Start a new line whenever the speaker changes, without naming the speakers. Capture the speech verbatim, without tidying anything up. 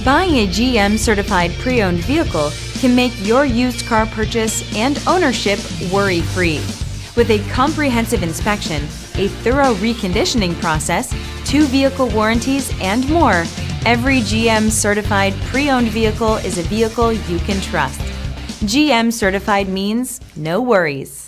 Buying a G M certified pre-owned vehicle can make your used car purchase and ownership worry-free. With a comprehensive inspection, a thorough reconditioning process, two vehicle warranties, and more, every G M certified pre-owned vehicle is a vehicle you can trust. G M certified means no worries.